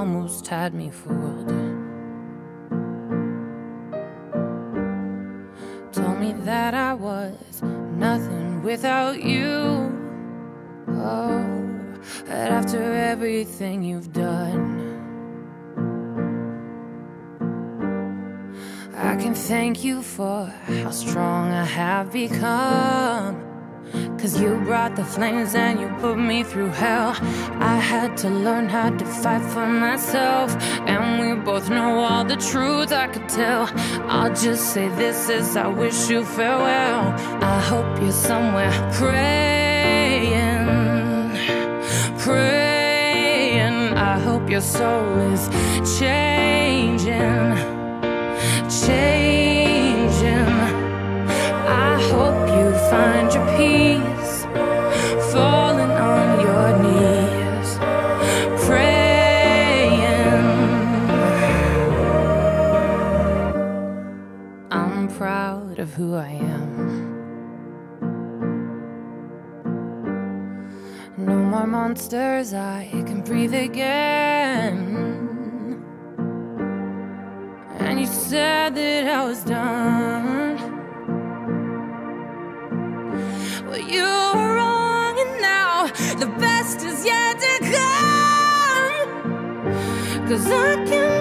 almost had me fooled. Told me that I was nothing without you. Oh, but after everything you've done, I can thank you for how strong I have become. 'Cause you brought the flames and you put me through hell. I had to learn how to fight for myself, and we both know all the truth I could tell. I'll just say this as I wish you farewell. I hope you're somewhere praying, praying. I hope your soul is changing, changing. I hope you find your peace, falling on your knees, praying. I'm proud of who I am. No more monsters, I can breathe again. And you said that I was done. Well, you were wrong, and now the best is yet to come. 'Cause I can